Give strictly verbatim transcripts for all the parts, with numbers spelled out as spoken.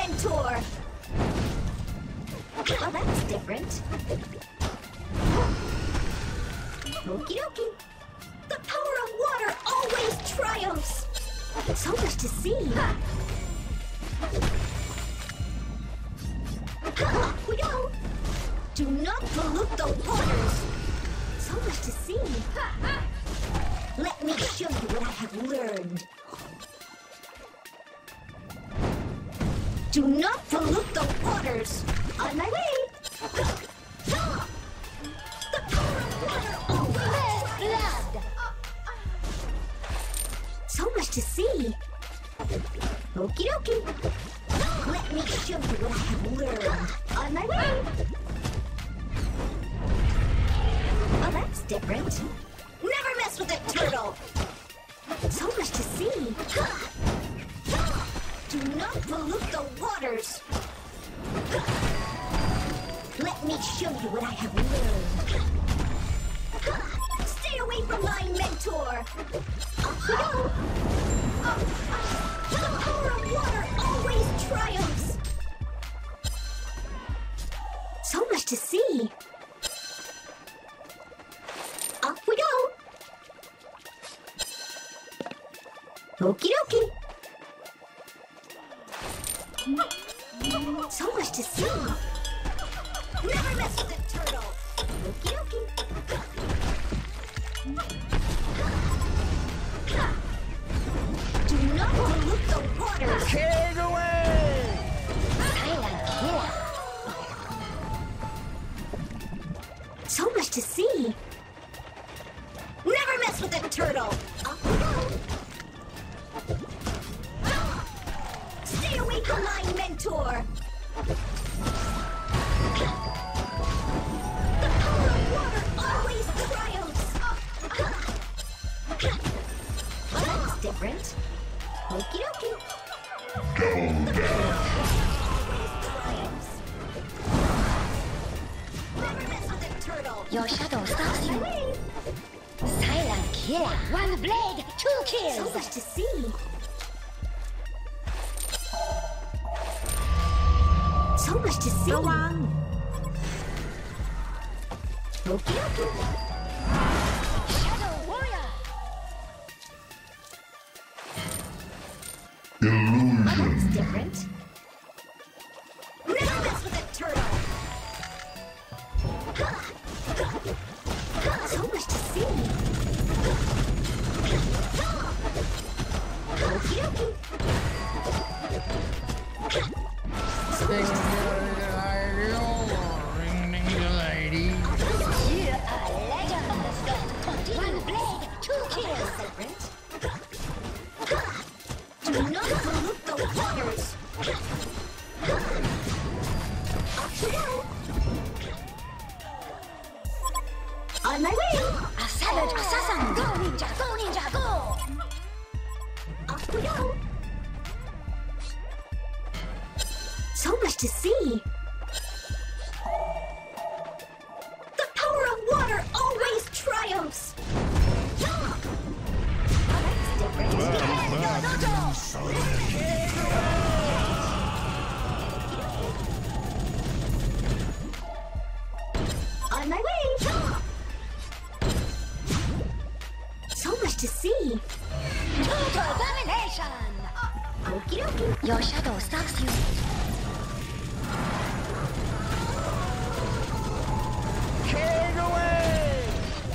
mentor! Well, that's different. Okie dokie. The power of water always triumphs! So much to see. Off we go! Do not pollute the waters! So much to see. Let me show you what I have learned. Do not pollute the waters! On my way! The power of water always blood! So much to see. Okie dokie. Let me show you what I have learned. On my way! Oh, that's different. Never mess with a turtle! So much to see. Do not pollute the waters! Let me show you what I have learned. Stay away from my mentor! Off we go! The power of water always triumphs! So much to see! Off we go! Okie dokie! So much to see! Never mess with a turtle! Okie dokie! Do not pollute the waters! Take away! Silent killer! So much to see! Never mess with a turtle! Off we go! Stay away from my mentor! The power of water always triumphs! Well, that's different. Okie dokie. Double down. Triumphs. Never mess with a turtle! Your shadow stalks you. Away. Silent killer. One blade, two So kills. much to see! So much to see! ระวัง Okie dokie! Shadow warrior. Oh, that's Illusion. different. Never mess with a turtle! So much to see! Okie dokie! So much to see! You are legend. One blade, two kills. Different. Do not pollute the waters! Off we go! On my way! A savage assassin. Go ninja, go ninja, go. Off we go! So much to see! The power of water always triumphs! Oh, that's different. On my way! So much to see! Total domination. Okie dokie! Your shadow stalks you. Take away!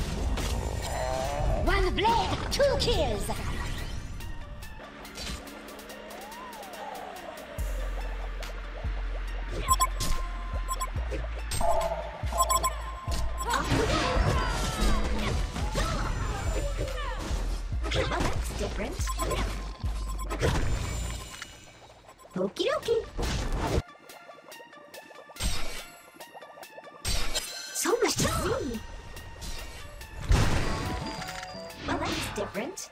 One blade, two kills. Off we go! Well, that's different. Okie dokie! So much to see! Well, that's different.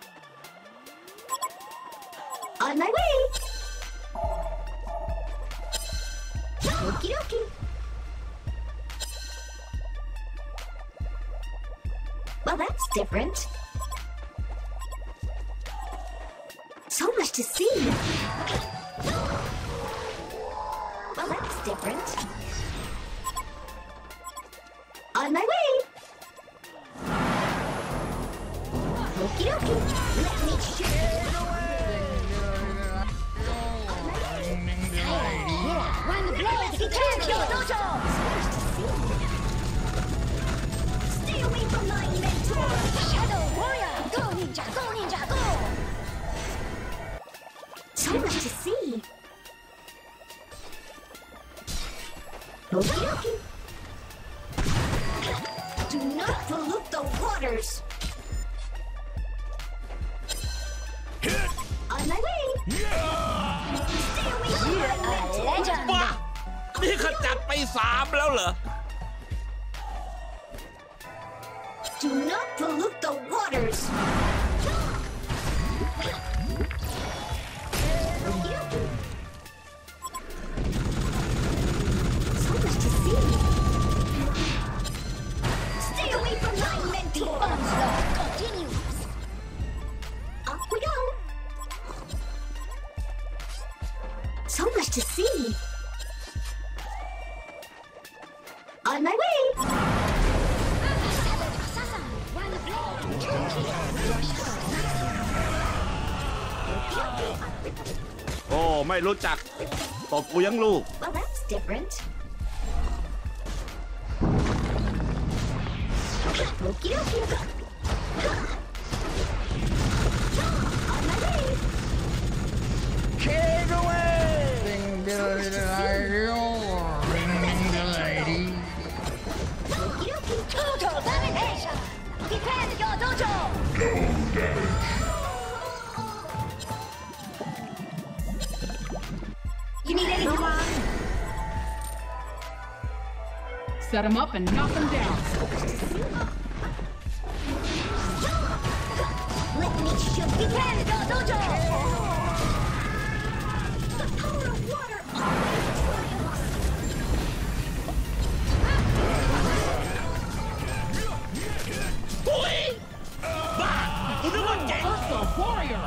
On my way! Okie dokie! Well, that's different. So much to see! Well, that's different. On my way. Okie dokie. Let me show you. One blade, return to your dojo! Stay away from my mentor. Shadow warrior, go ninja, go ninja, go! So much to see. Okie dokie. Do not pollute the waters. On my way. Stay away from my mentor. Legend! บ้านี่ขจัดไปสามแล้วเหรอ Do not pollute the waters. So much to see. Stay away from my mentor. Onslaught continues! Up we go. So much to see. On my way. Assassin, one blade, two kills! Your shadow sucks โอ้ไม่รู้จักตบกูยังลูก Well, that's different. Okie dokie. On my way. King away! Okie dokie. Total domination! Defend your dojo! Double damage. You need anything? Set him up and knock him down. Let me show you. Defend your dojo! The power of water always triumphs. ปุ้ยบ้ากูนึกว่าเจ๋ง Hustle warrior.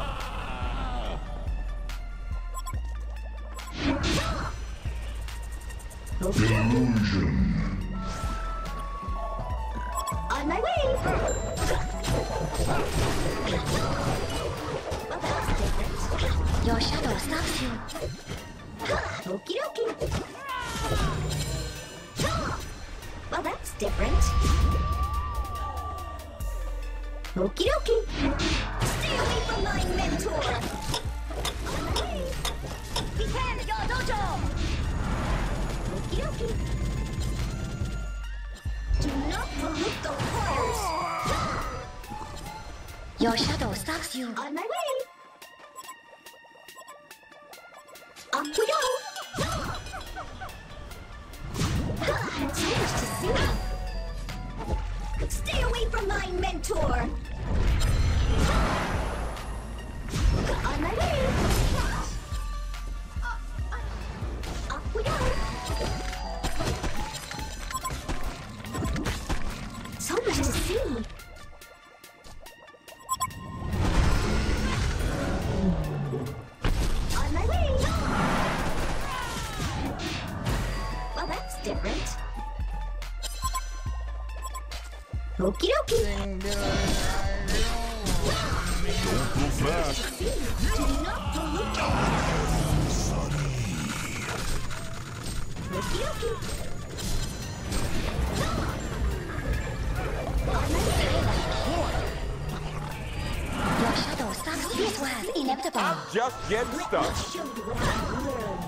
Delusion. On my way. Well, that's different. Your shadow stalks you. Okie dokie. Well, that's different. Okie dokie. Stay away from my mentor. On my way. Defend your dojo! Okie dokie. Do not pollute the waters. Your shadow stalks you. On my way. Up we go. So much to see. Stay away from my mentor. On my way. Up we go. So much to see. On my way. Well, that's different. Okie dokie. Do not pollute the waters. Okie dokie. On my way. Your shadow stalks you. This was inevitable. Just get Let me stuck. show you what I've learned.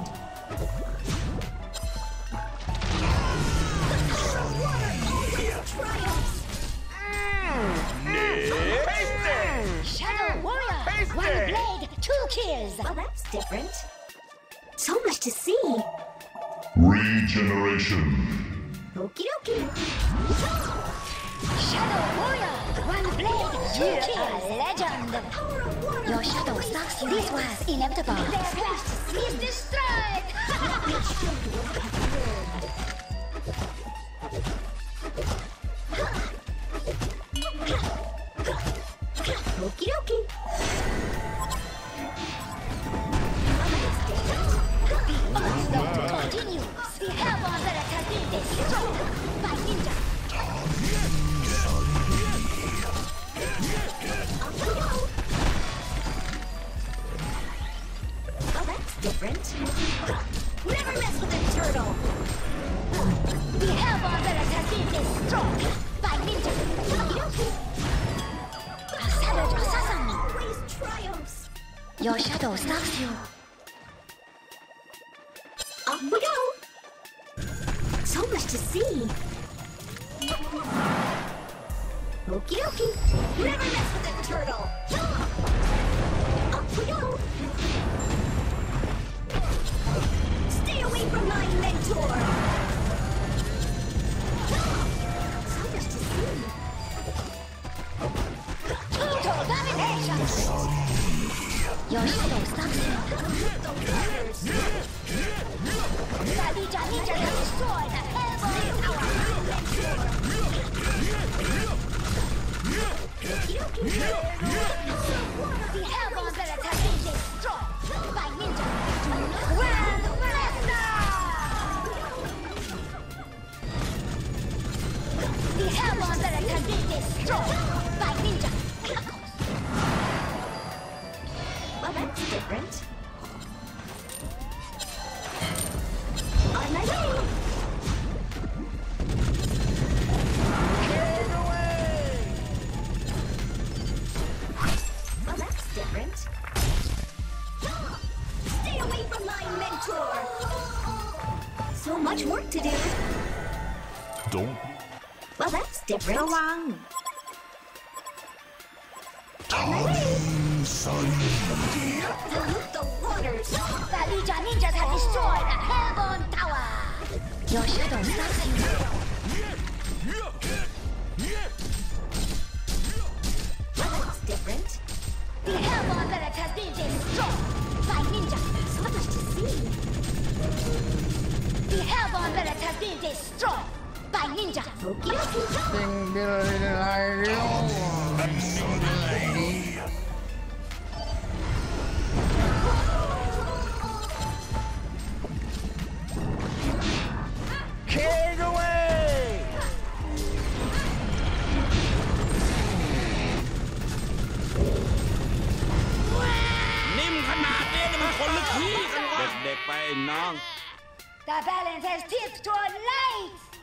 The power of water always triumphs. Shadow warrior! Face One it! blade, two kills! Well, that's different. So much to see. Regeneration. Okie dokie. Shadow warrior! One blade, two kills! Legend! Power of water. Your shadow stalks you. This was inevitable. Their quest is destroyed! Let me show you what I've learned. Okie dokie. Onslaught continues. Your shadow stalks you. Off we go! So much to see! Okie dokie! Never mess with a turtle! Off we go! Stay away from my mentor! So much to see! Total domination. Your shadow stalks you. The Legion Legion has destroyed the Hellborn Tower. The Hellborn Village has been destroyed by Ninja. Grand Blaster! The Hellborn Village has been destroyed by Ninja. Well, that's different. On my way! Clear the way! Well, that's different. Stay away from my mentor! So much work to do. Don't Well, that's different. ระวัง Dilute the waters! The Legion Ninjas have destroyed the Hellborn Tower. Your shadow stalks you. Well, that's different. The Hellborn Village has been destroyed by Ninja. So much to see. The Hellborn Village has been destroyed by Ninja. Okie dokie. สิ่งที่เราได้เรียก Clear the way! นิ่มขนาดนี้นี่มันคนลึกขี้กันวะเด็กๆไปน้อง The balance has tipped toward light.